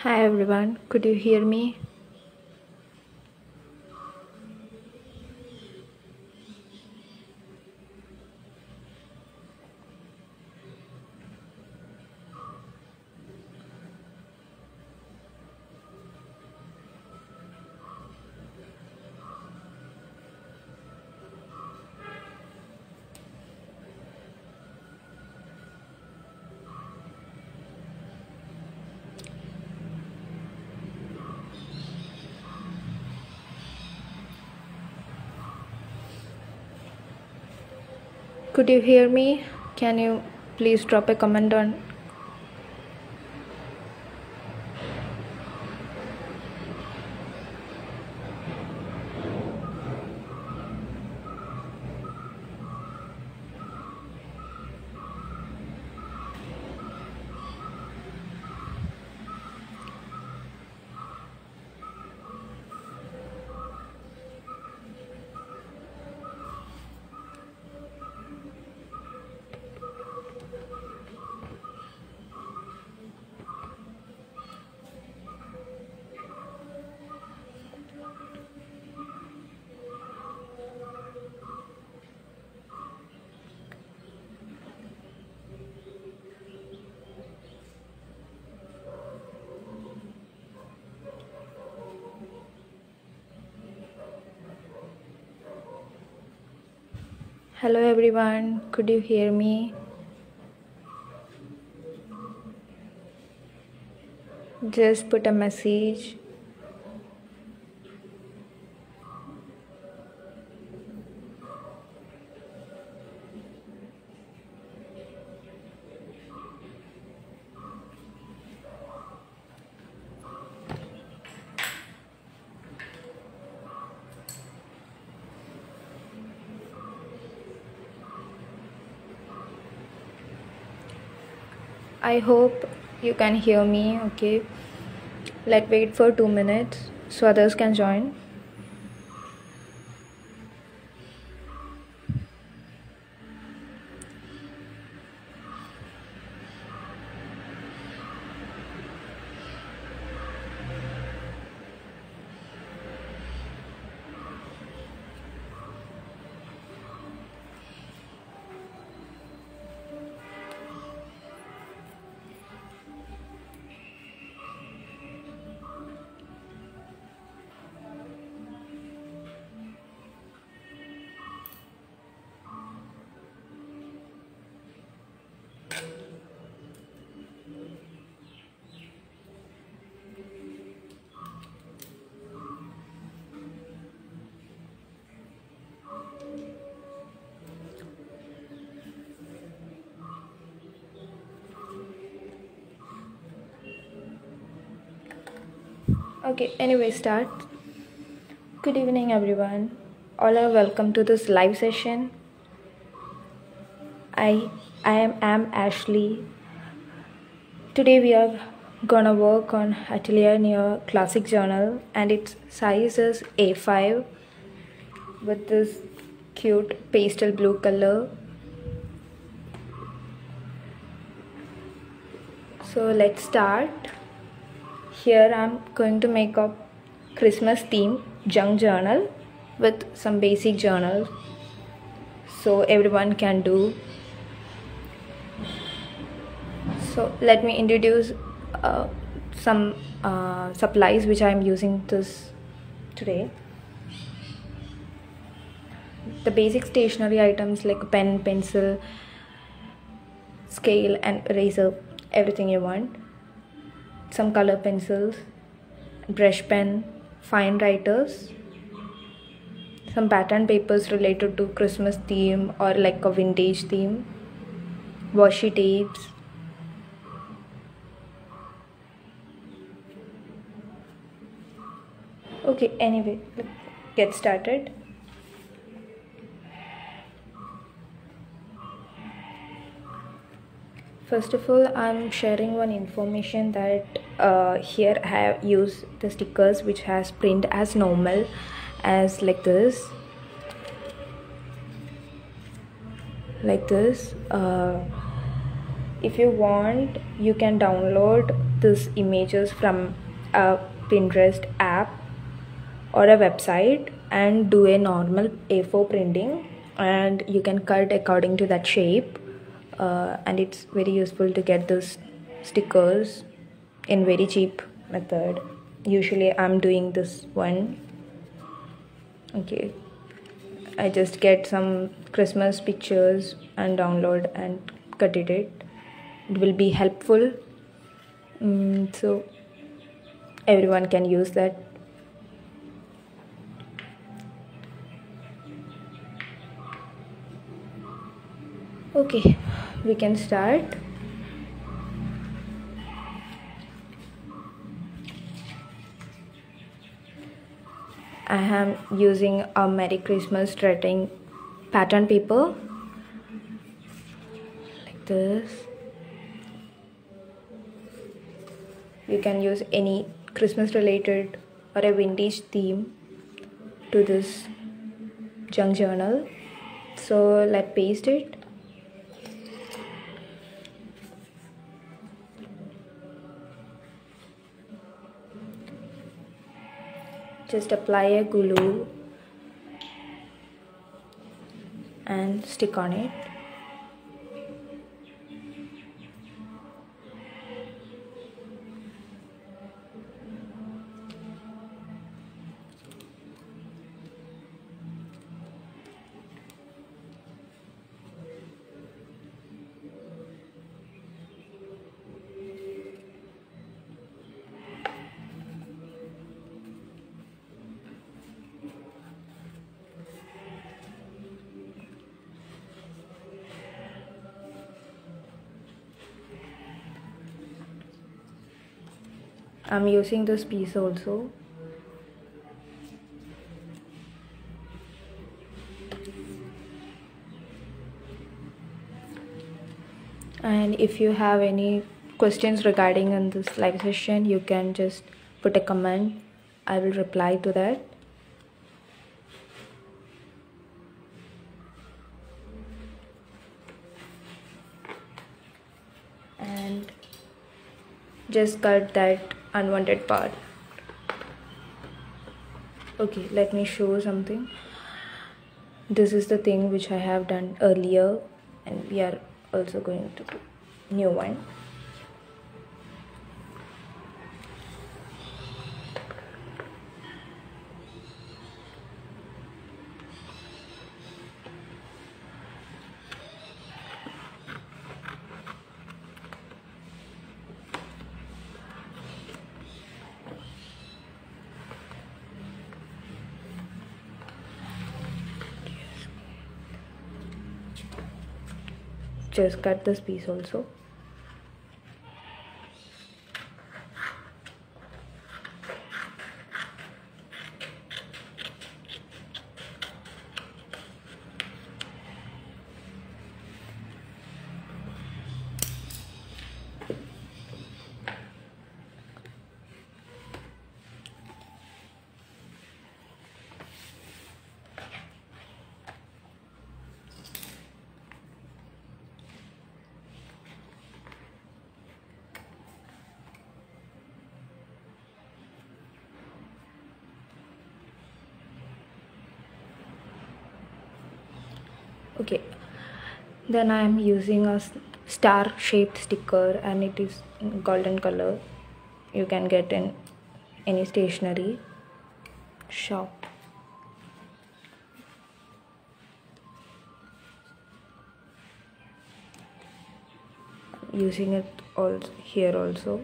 Hi everyone, could you hear me? Could you hear me? Can you please drop a comment on? Hello everyone, could you hear me? Just put a message. I hope you can hear me, okay? Let's wait for 2 minutes so others can join. Okay, anyway, start. Good evening, everyone. All are welcome to this live session. I am Ashley. Today we are gonna work on Atelier Neo Classic Journal, and its size is A5 with this cute pastel blue color. So let's start. Here I'm going to make a Christmas theme junk journal with some basic journals so everyone can do. So let me introduce some supplies which I am using this today. The basic stationery items like pen, pencil, scale and eraser, everything you want. Some color pencils, brush pen, fine writers, some pattern papers related to Christmas theme or like a vintage theme, washi tapes, okay, anyway, let's get started. First of all, I'm sharing one information that here I have used the stickers which has print as normal as like this. If you want, you can download these images from a Pinterest app or a website and do a normal A4 printing, and you can cut according to that shape, and it's very useful to get those stickers in very cheap method. Usually I'm doing this one. Okay, I just get some Christmas pictures and download and cut it. It will be helpful, so everyone can use that. Okay, we can start. I am using a Merry Christmas writing pattern paper like this. You can use any Christmas related or a vintage theme to this junk journal. So let's paste it. Just apply a glue and stick on it. I'm using this piece also. And if you have any questions regarding in this live session, you can just put a comment. I will reply to that. And just cut that unwanted part. Okay, let me show something. This is the thing which I have done earlier, and we are also going to do new one. Just cut this piece also. Okay, then I am using a star shaped sticker, and it is golden color. You can get in any stationery shop. Using it also here also.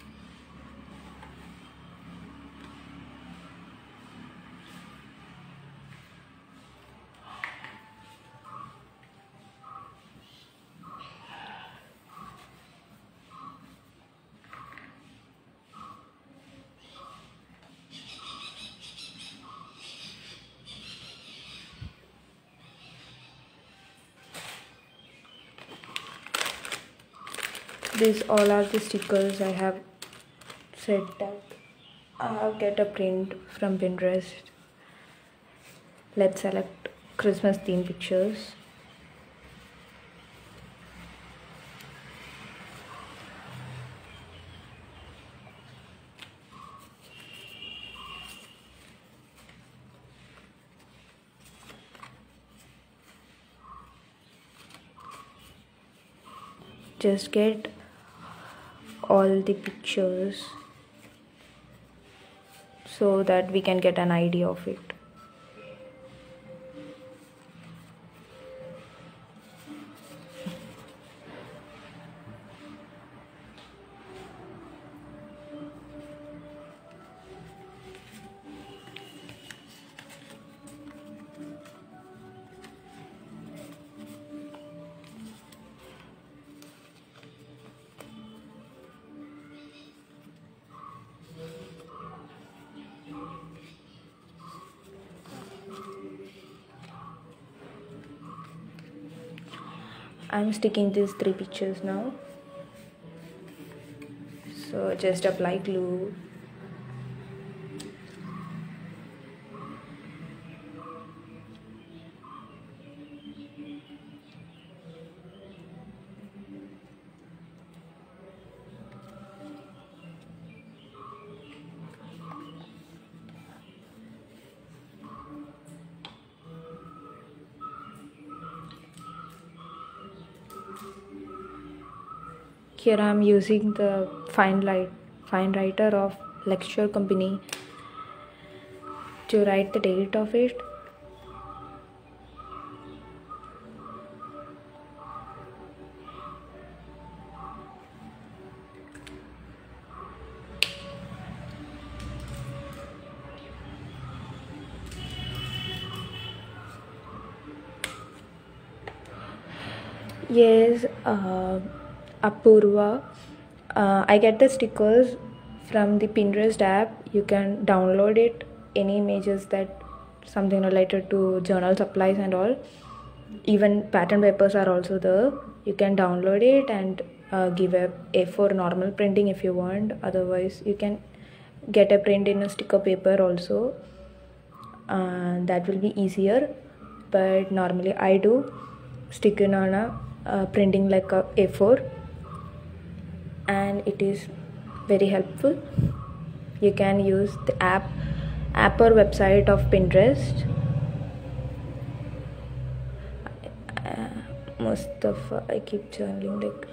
These all are the stickers I have said that I'll get a print from Pinterest. Let's select Christmas theme pictures. just get all the pictures so that we can get an idea of it. I'm sticking these 3 pictures now. So just apply glue. Here I am using the fine writer of lecture company to write the date of it. Yes, Apurva. I get the stickers from the Pinterest app. You can download it, any images that something related to journal supplies and all. Even pattern papers are also there. You can download it and give a A4 normal printing if you want. Otherwise, you can get a print in a sticker paper also. That will be easier. But normally I do stick in on a printing like a A4, and it is very helpful. You can use the app or website of Pinterest. Mustafa, I keep journaling like.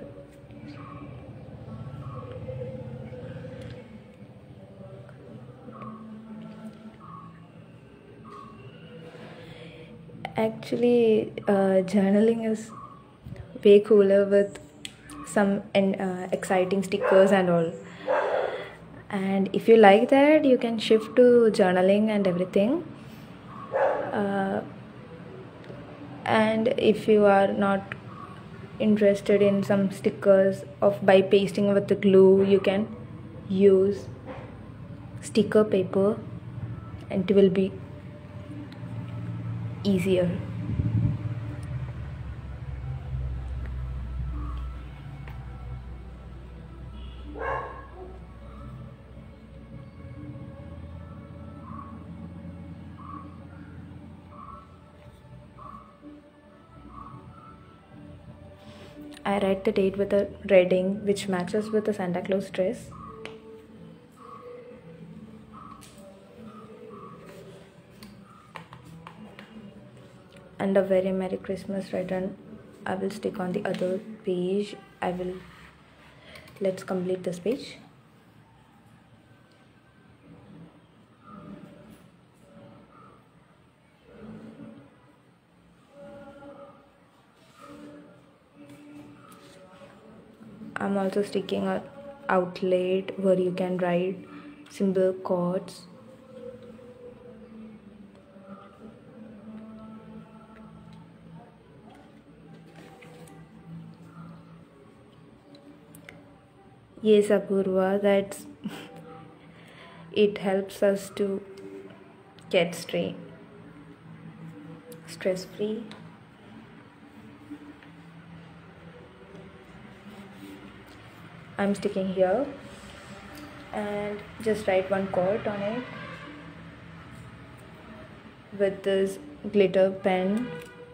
Actually, journaling is way cooler with some exciting stickers and all. And if you like that, you can shift to journaling and everything. And if you are not interested in some stickers of by pasting with the glue, you can use sticker paper and it will be easier. I write the date with a red ink which matches with the Santa Claus dress. And a very Merry Christmas written I will stick on the other page. Let's complete this page. I'm also sticking an outlet where you can write symbol chords. Yes, Apurva, that's it helps us to get stress free. I'm sticking here and just write one chord on it with this glitter pen.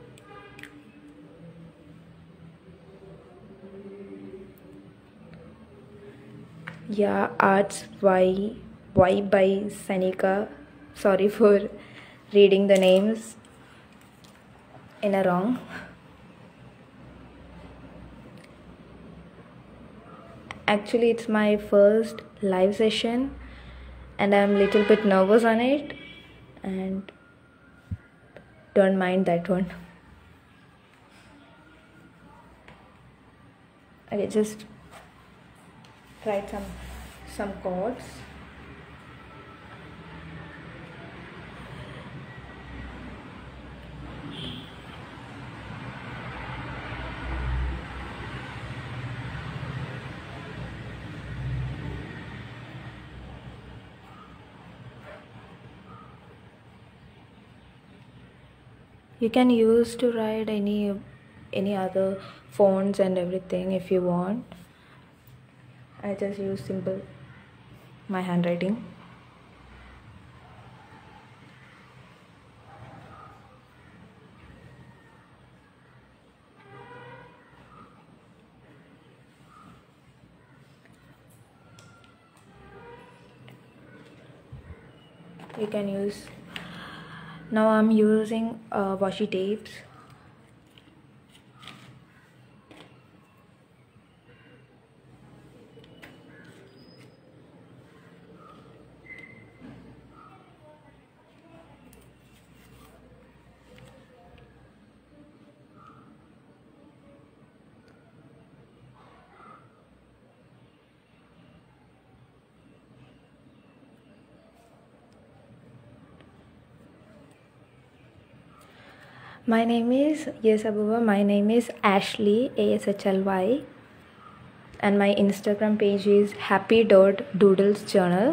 Yeah, Arts Y by Sanika. Sorry for reading the names in a wrong. Actually, it's my first live session and I'm a little bit nervous on it, and don't mind that one. Okay, just write some chords. You can use to write any other fonts and everything if you want. I just use simple my handwriting. You can use, now I'm using washi tapes. My name is, yes Abuba, my name is Ashley, ASHLY, and my Instagram page is happy.doodlesjournal.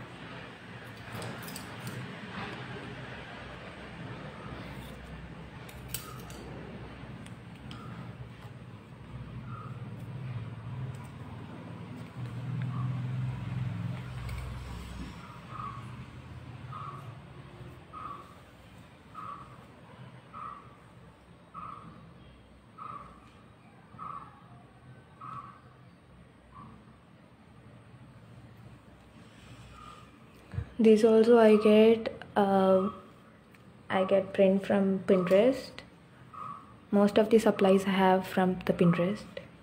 These also I get print from Pinterest. Most of the supplies I have from the Pinterest.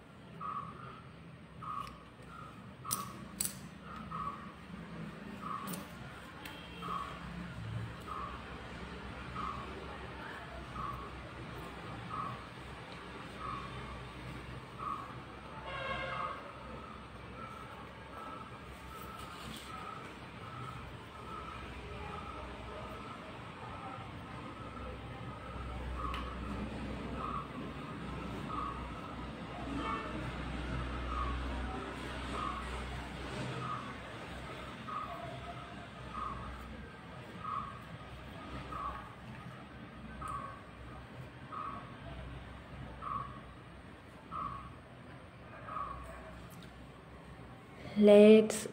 Let's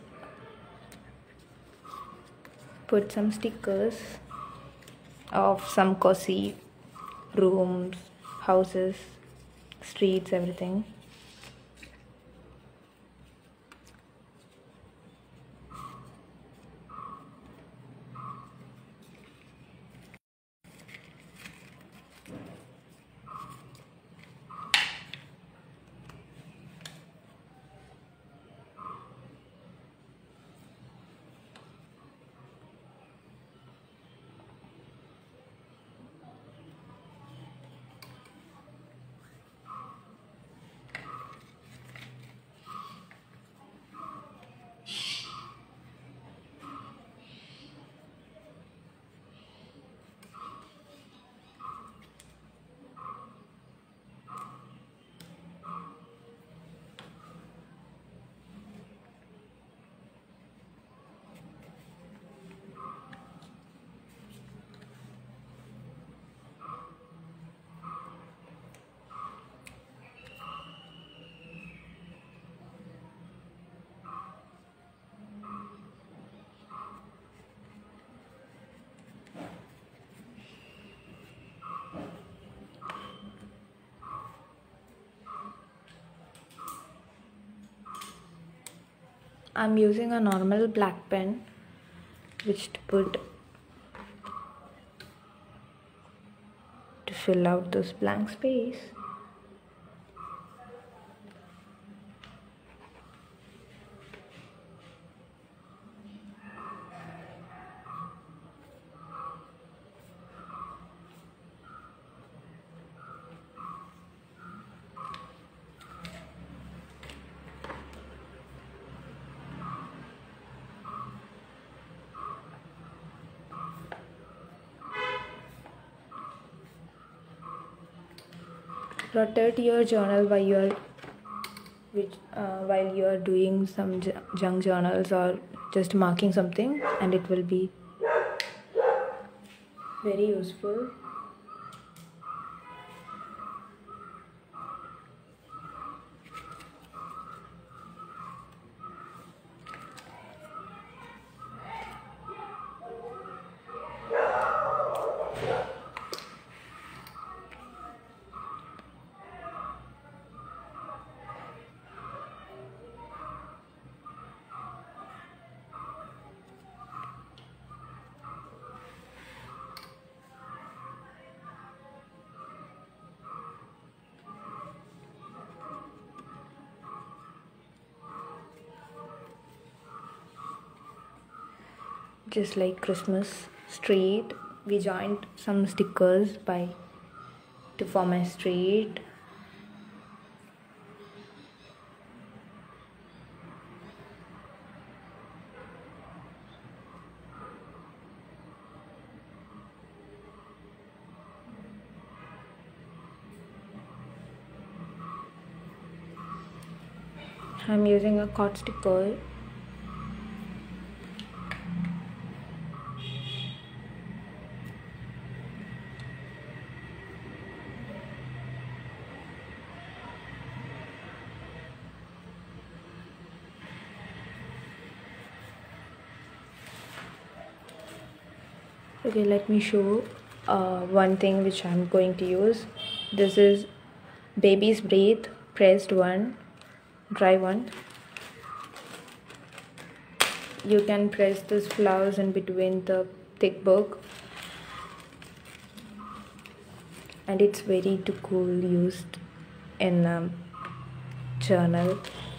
put some stickers of some cozy rooms, houses, streets, everything. I'm using a normal black pen which to fill out this blank space. Rotate your journal while you are doing some junk journals or just marking something, and it will be very useful. Just like Christmas street, we joined some stickers to form a street. I'm using a cut sticker. Okay, let me show one thing which I'm going to use. This is Baby's Breath pressed one, dry one. You can press these flowers in between the thick book, and it's very too cool used in journal.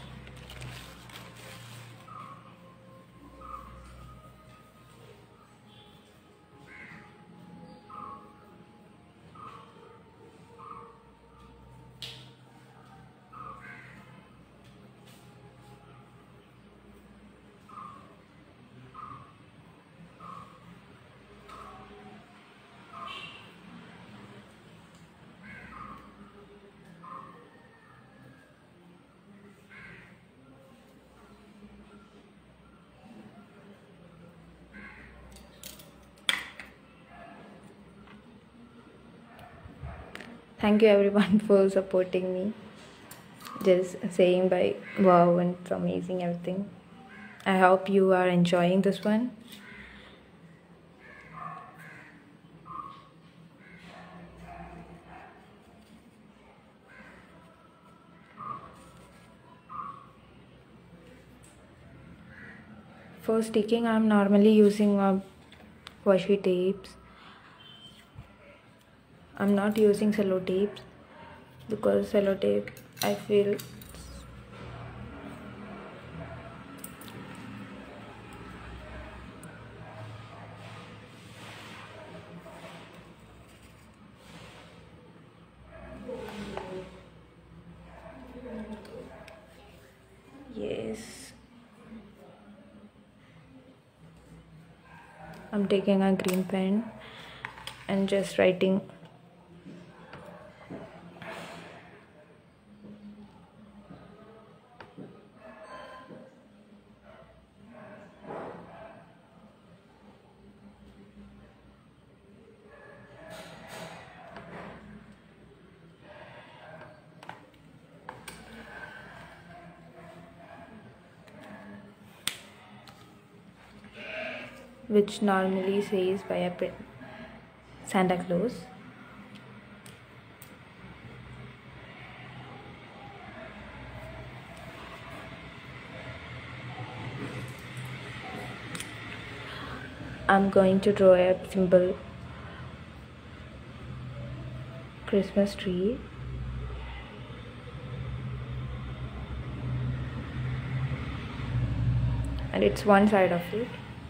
Thank you everyone for supporting me. Just saying by wow, and it's amazing everything. I hope you are enjoying this one. For sticking, I'm normally using washi tapes. I'm not using cello tapes because cello tape, I feel yes. I'm taking a green pen and just writing. Which normally says by a Santa Claus. I'm going to draw a simple Christmas tree. And it's one side of it.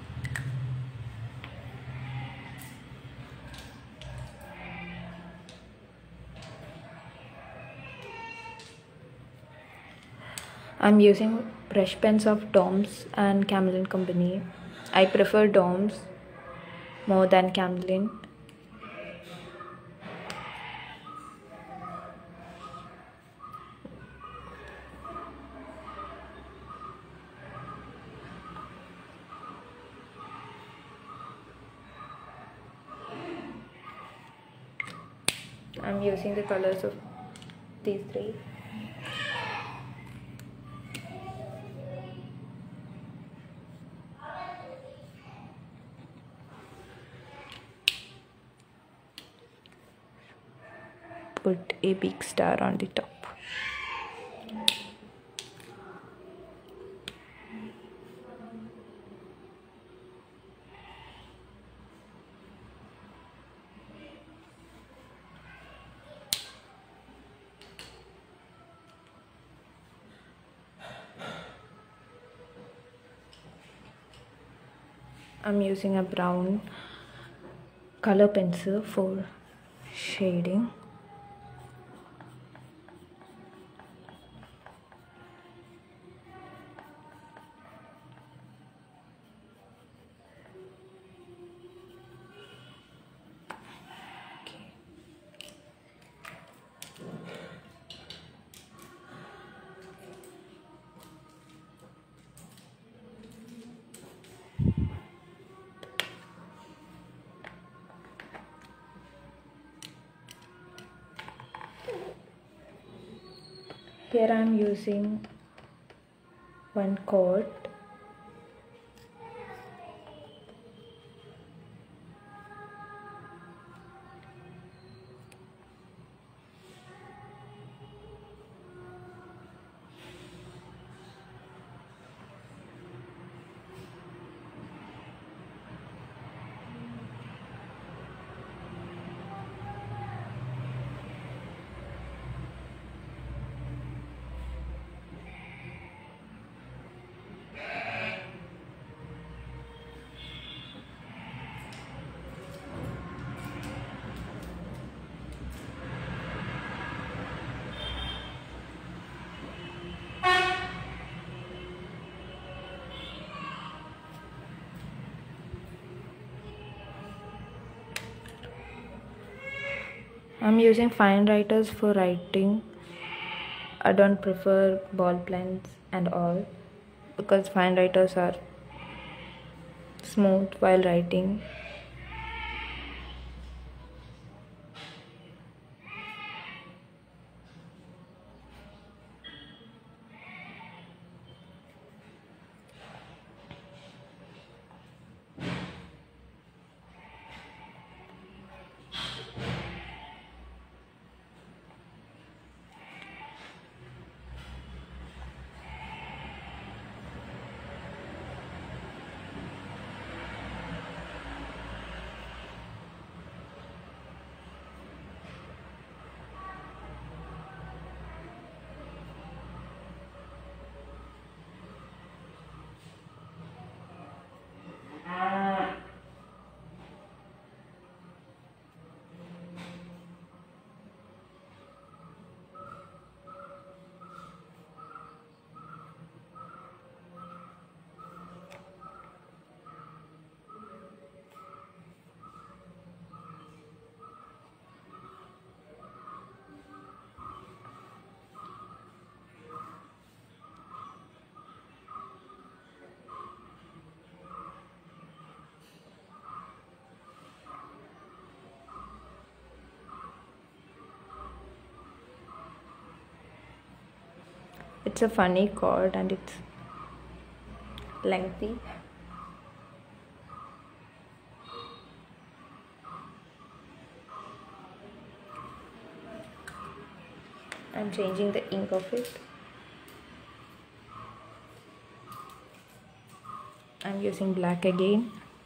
I'm using brush pens of Doms and Camlin Company. I prefer Doms more than Camlin. I'm using the colors of these three. Put a big star on the top. I'm using a brown color pencil for shading. Here I am using one cord. I'm using fine writers for writing. I don't prefer ball pens and all because fine writers are smooth while writing. It's a funny cord and it's lengthy. I'm changing the ink of it. I'm using black again.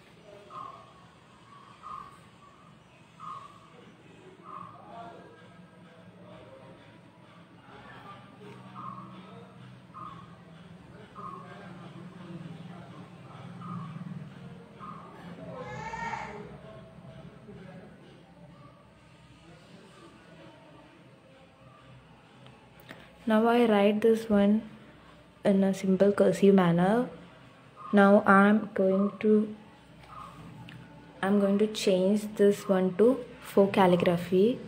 Now I write this one in a simple cursive manner. Now I'm going to change this one to faux calligraphy.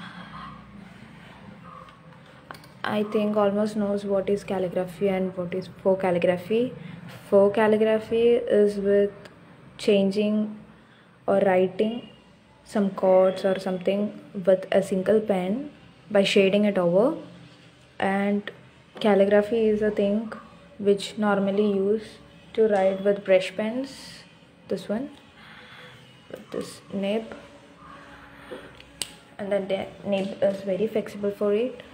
I think almost knows what is calligraphy and what is faux calligraphy. Faux calligraphy is with changing or writing some chords or something with a single pen by shading it over. And calligraphy is a thing which normally use to write with brush pens. This one with this nib, and then the nib is very flexible for it.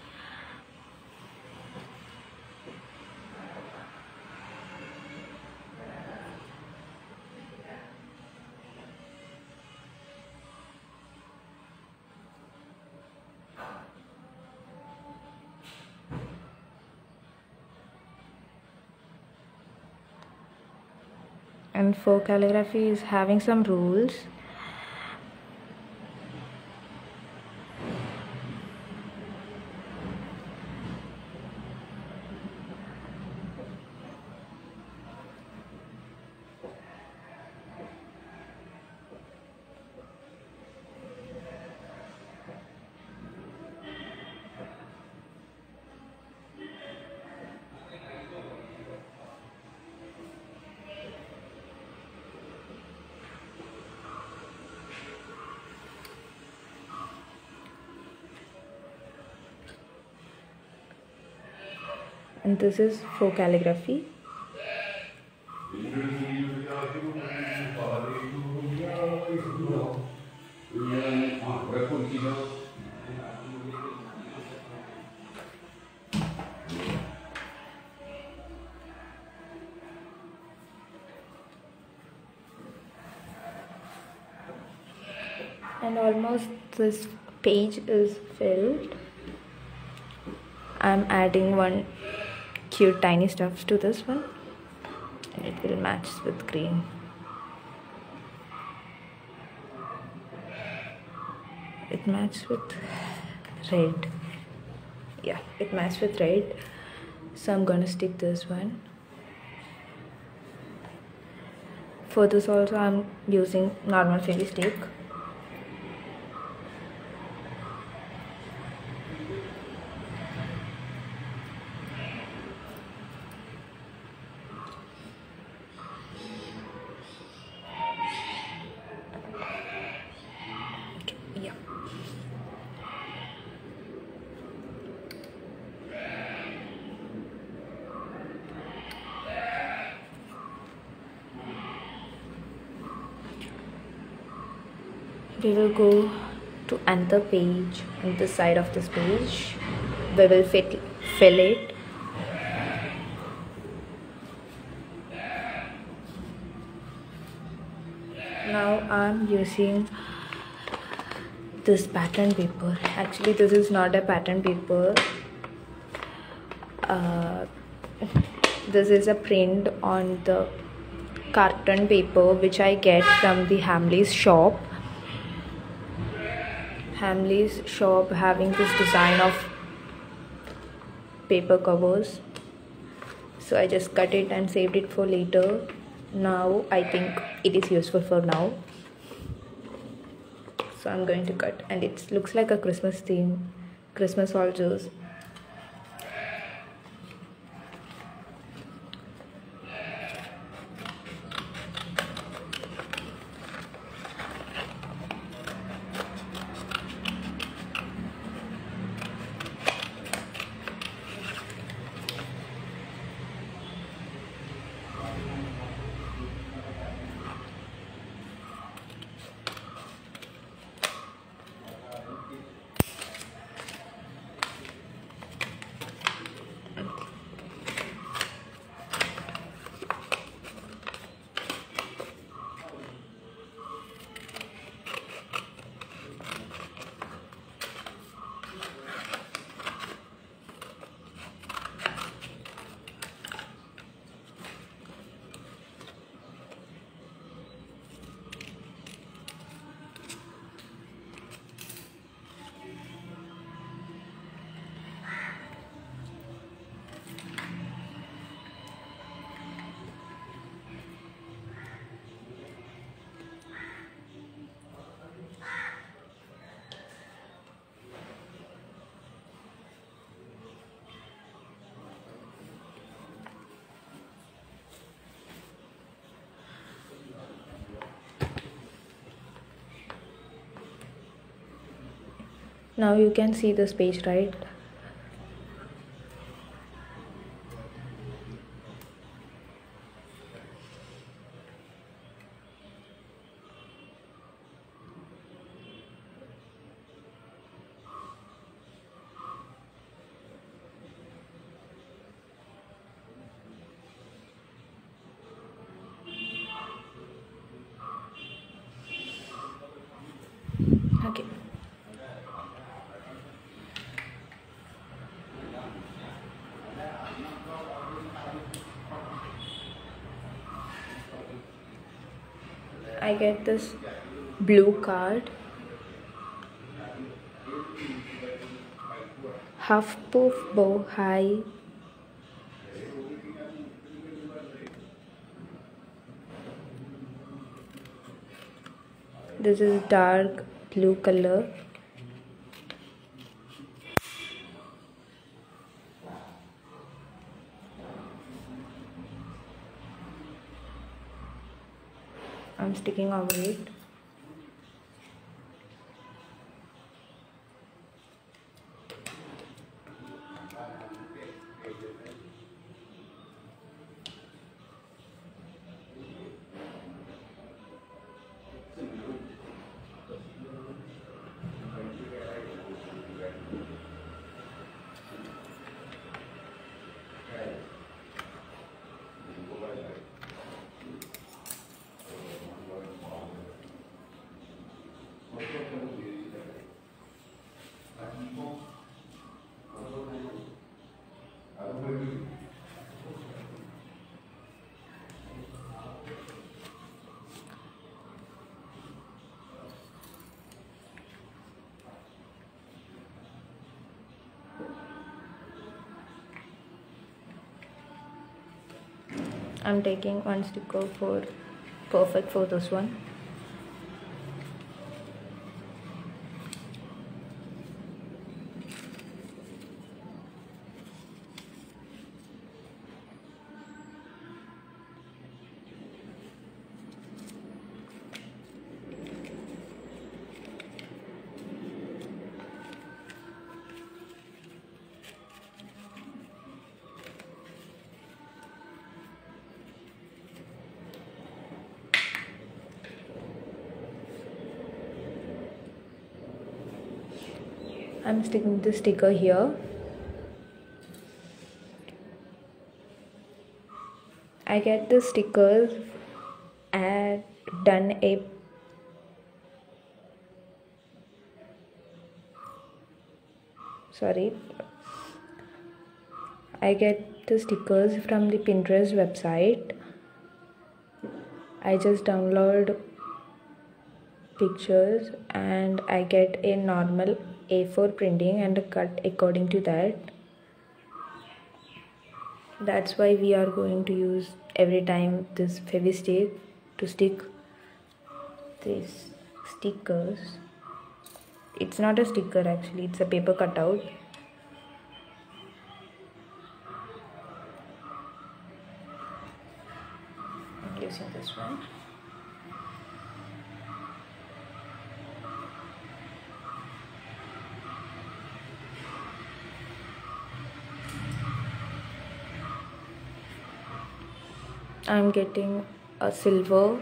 And for calligraphy is having some rules. And this is for calligraphy. And almost this page is filled. I'm adding one cute tiny stuff to this one, and it will match with green. It matches with red. Yeah, it matches with red. So I'm gonna stick this one. For this also I'm using normal fairy stick. Yeah. We will go to another page on this side of this page. We will fill it. Now I'm using this pattern paper. Actually this is not a pattern paper. This is a print on the carton paper which I get from the Hamleys shop. Hamleys shop having this design of paper covers. So I just cut it and saved it for later. Now I think it is useful for now. So I'm going to cut, and it looks like a Christmas theme, Christmas soldiers. Now you can see the space, right? Okay. I get this blue card, half poof bow high, this is dark blue color. I'm sticking over it. I'm taking one sticker for perfect for this one. I'm sticking the sticker here. I get the stickers and done a I get the stickers from the Pinterest website. I just download pictures and I get a normal A4 printing and a cut according to that. That's why we are going to use every time this Fevistick to stick these stickers. It's not a sticker actually, it's a paper cutout. I'm using this one. I'm getting a silver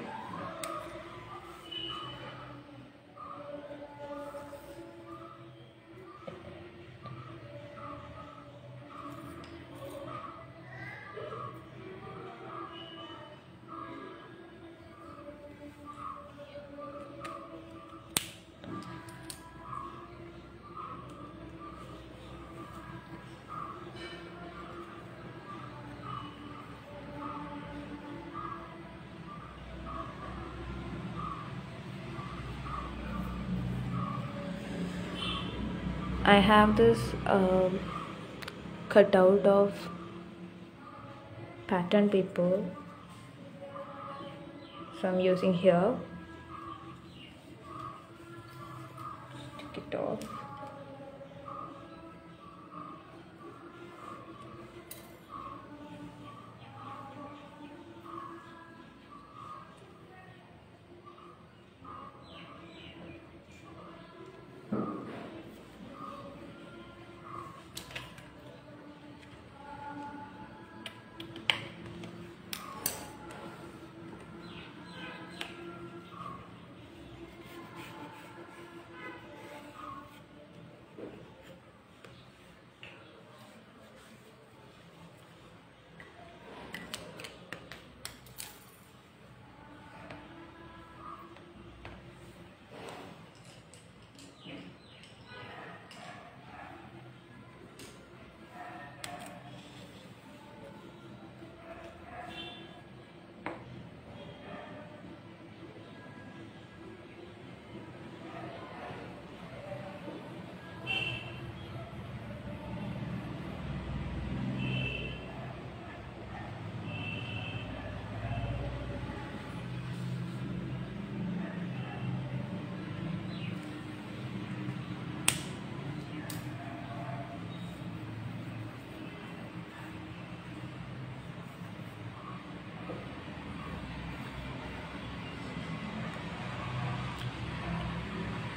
I have this cutout of pattern paper, so I'm using here. Take it off.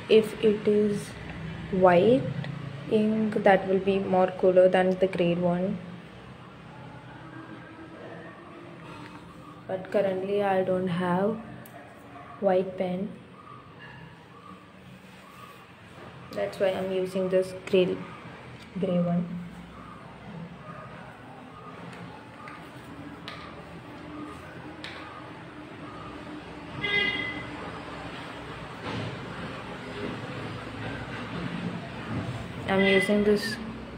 if it is white ink, that will be more cooler than the grade one. But currently I don't have white pen. That's why I'm using this gray one. I'm using this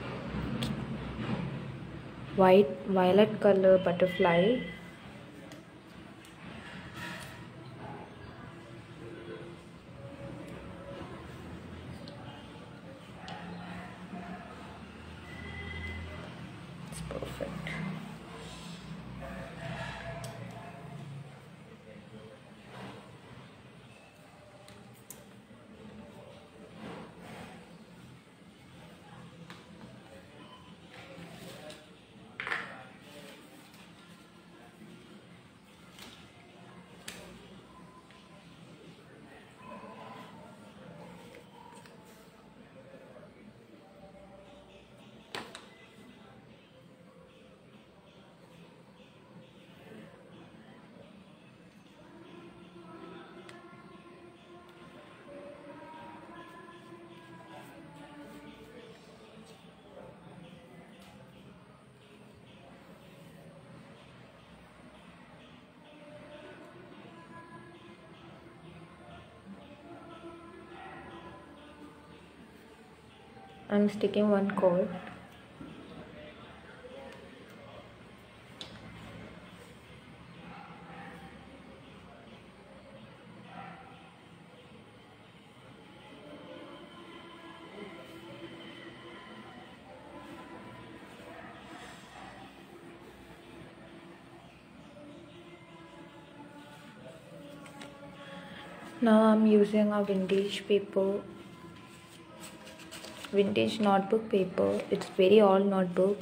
violet color butterfly. It's perfect. I'm sticking one cord. Now I'm using a vintage notebook paper. It's very old notebook,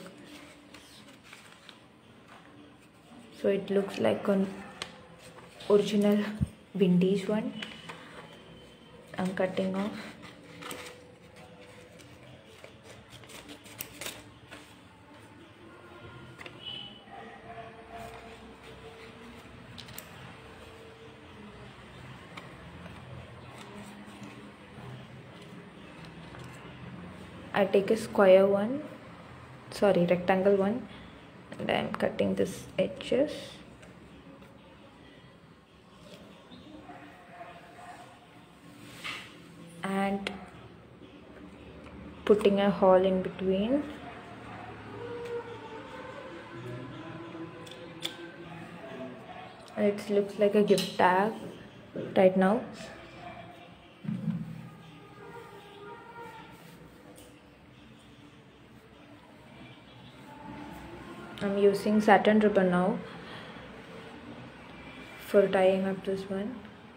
so it looks like an original vintage one. I'm cutting off. I take a rectangle one, and I'm cutting this edges. And putting a hole in between. And it looks like a gift tag right now. I'm using satin ribbon now for tying up this one.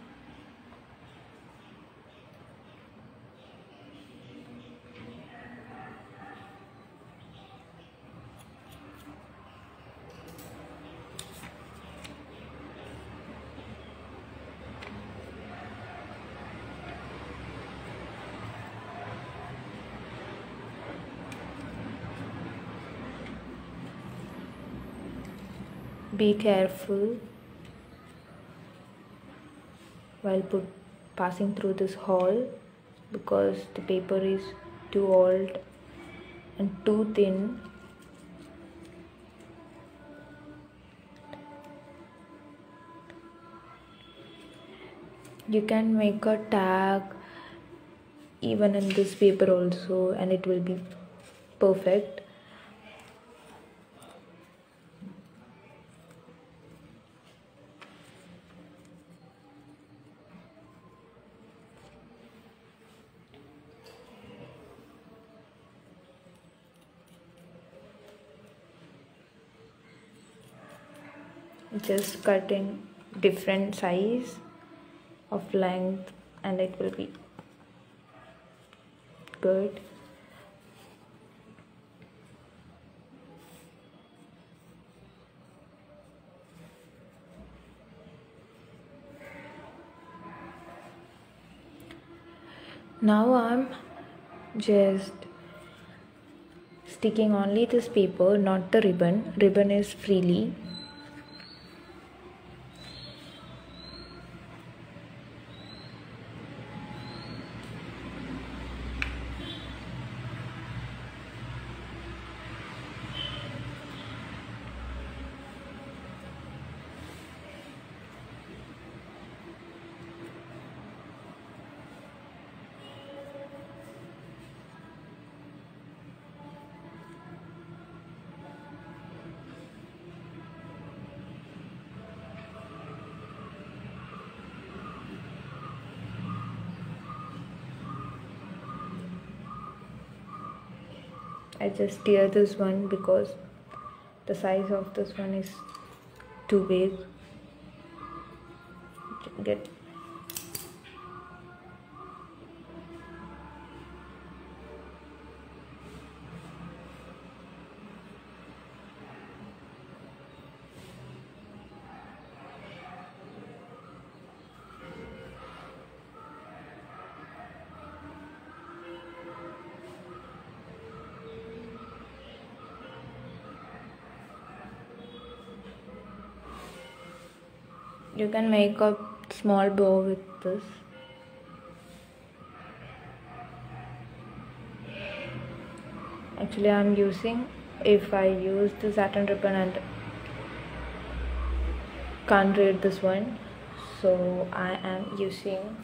Be careful while passing through this hole, because the paper is too old and too thin. You can make a tag even in this paper also, and it will be perfect. Just cut in different size of length and it will be good. Now I'm just sticking only this paper, not the ribbon. Ribbon is freely. I just tear this one because the size of this one is too big. Get you can make a small bow with this. Actually, I'm using, if I use the satin ribbon and can't read this one, so I am using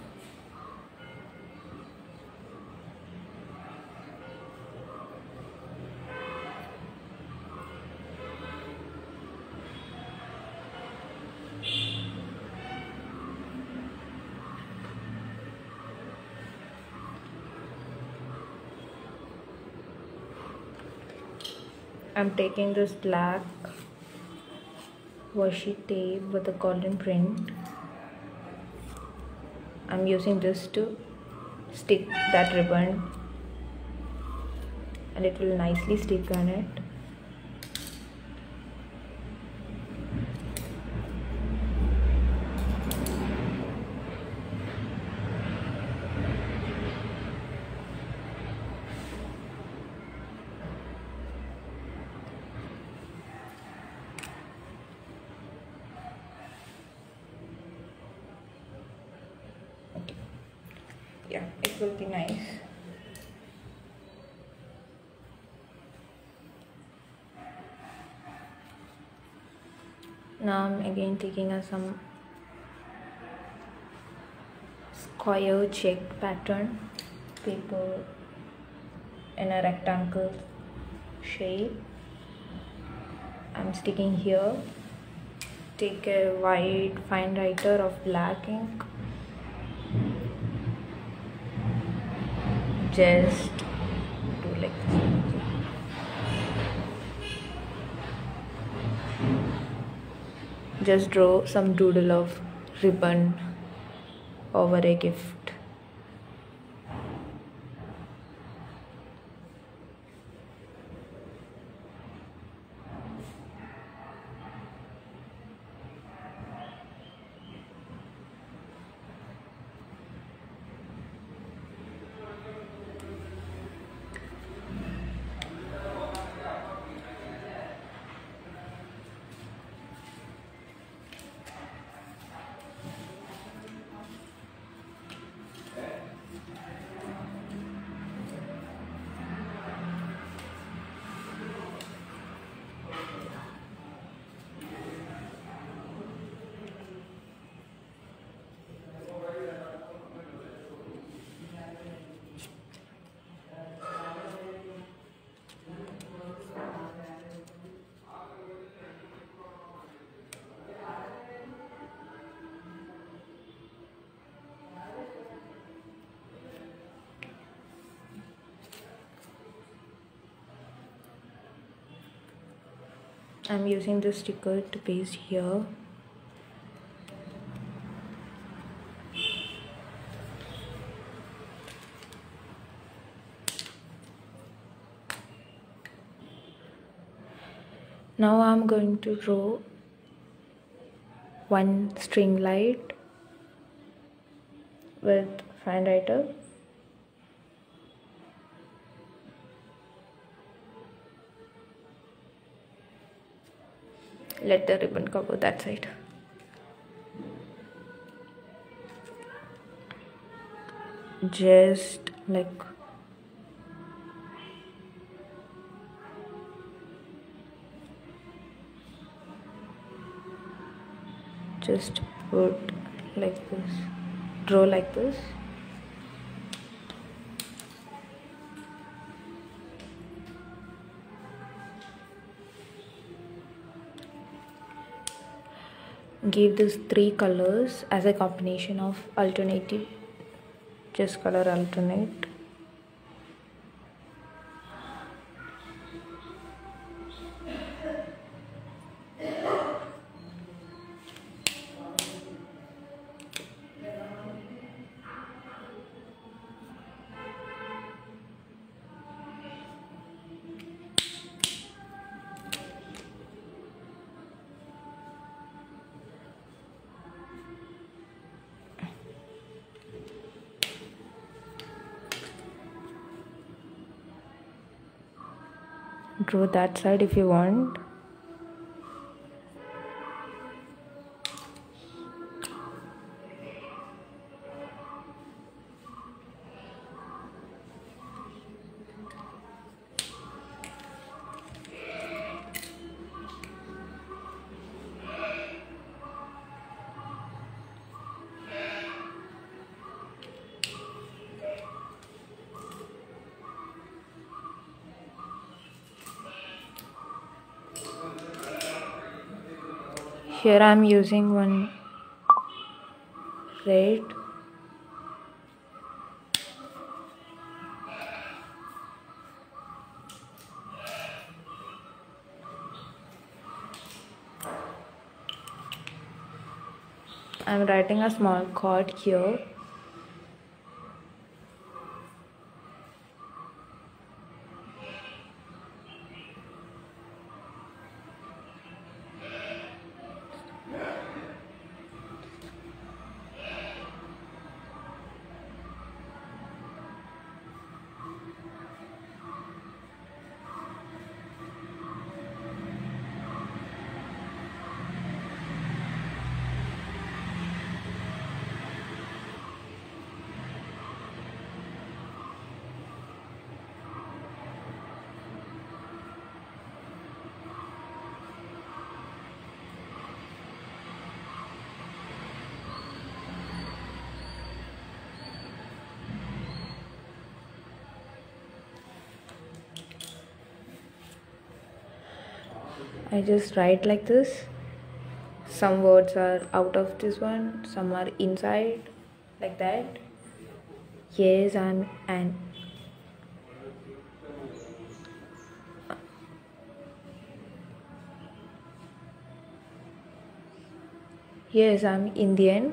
I'm taking this black washi tape with a golden print. I'm using this to stick that ribbon and it will nicely stick on it. Yeah, it will be nice. Now I'm again taking some square check pattern paper in a rectangle shape. I'm sticking here. Take a white fine writer of black ink. Just do like this. Just draw some doodle of ribbon over a gift. I'm using the sticker to paste here. Now I'm going to draw one string light with fine writer. Let the ribbon cover that side. Just like just put like this, draw like this. Give these three colors as a combination of alternative, just color alternate. Draw that side if you want. Here I am using one red, I am writing a small chord here. I just write like this. Some words are out of this one, some are inside, like that. Yes, I'm an. Yes, I'm Indian.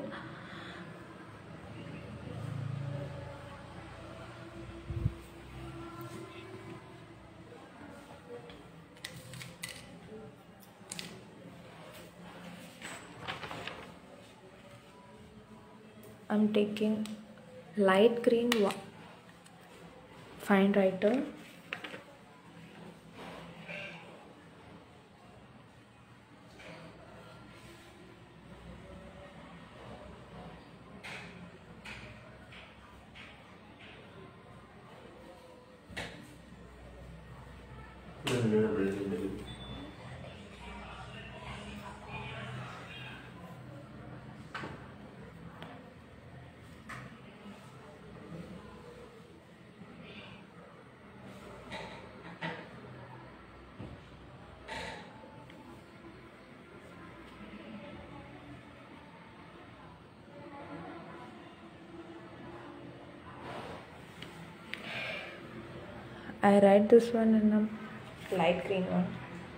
I'm taking light green fine writer. I write this one in a light green one.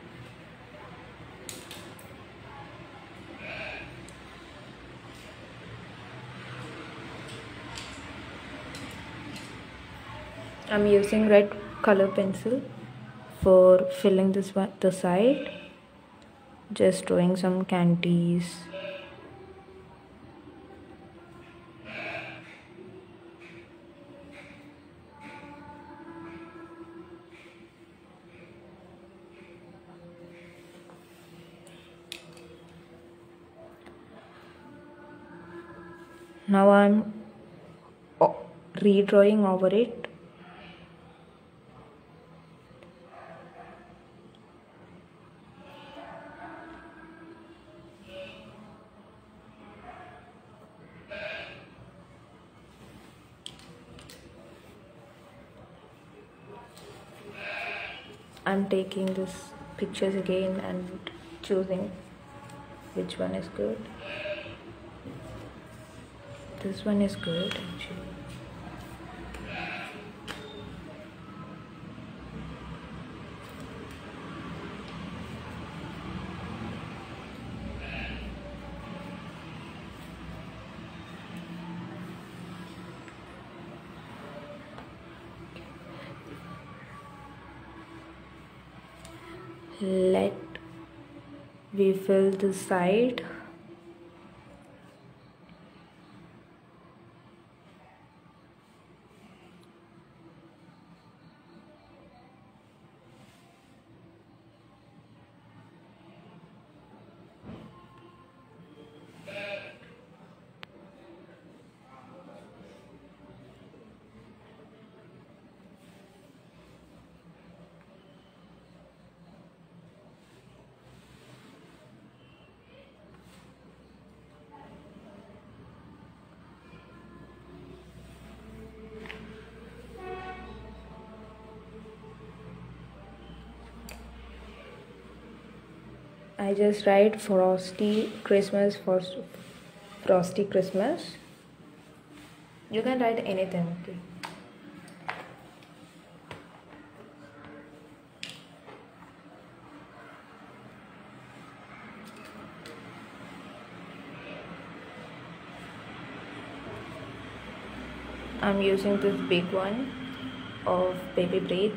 I'm using red color pencil for filling this one, the side. Just drawing some candies. Now I'm redrawing over it. I'm taking these pictures again and choosing which one is good. This one is good actually. Let we fill the side. I just write Frosty Christmas for Frosty Christmas. You can write anything, okay? I'm using this big one of Baby Breath.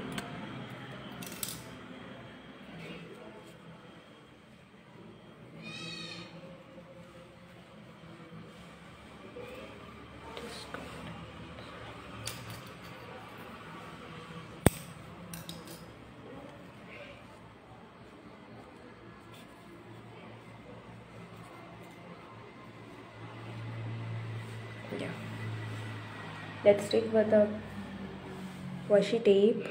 Yeah. Let's stick with the washi tape.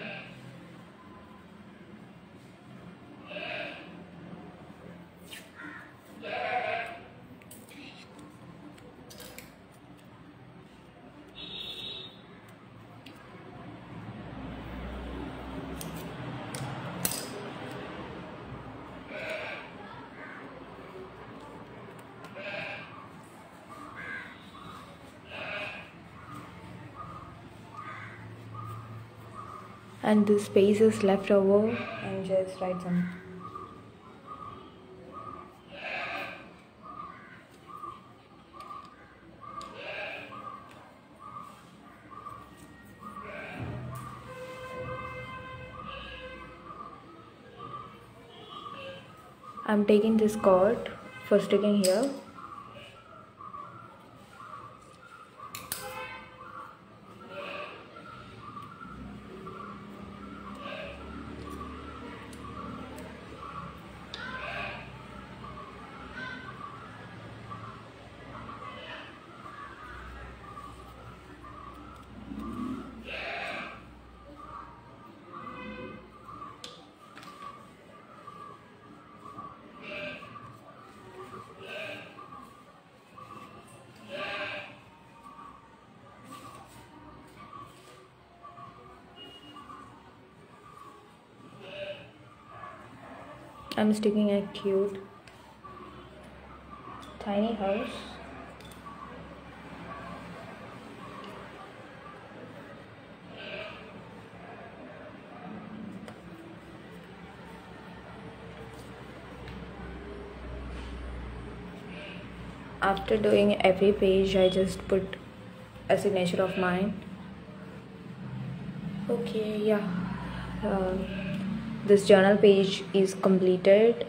And the space is left over and just write some. I'm taking this cord for sticking here. I'm sticking a cute tiny house. After doing every page, I just put a signature of mine. Okay, yeah. This journal page is completed.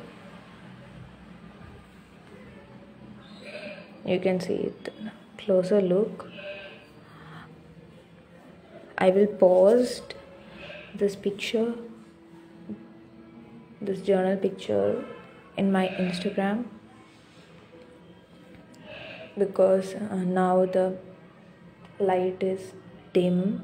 You can see it. Closer look. I will post this picture, this journal picture, in my Instagram. because now the light is dim.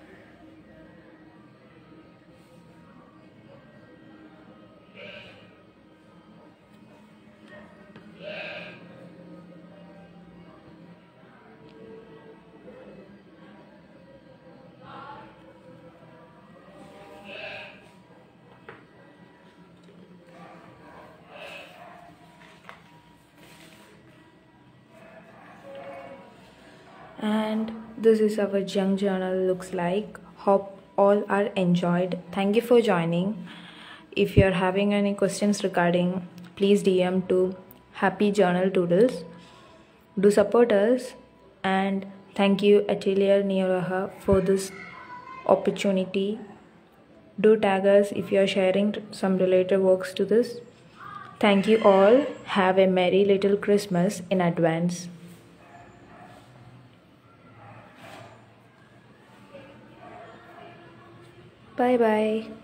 And this is our junk journal looks like. Hope all are enjoyed. Thank you for joining. If you are having any questions regarding, please DM to Happy Journal Doodles. Do support us, and thank you Atelier Neoraha for this opportunity. Do tag us if you are sharing some related works to this. Thank you all. Have a merry little Christmas in advance. Bye bye.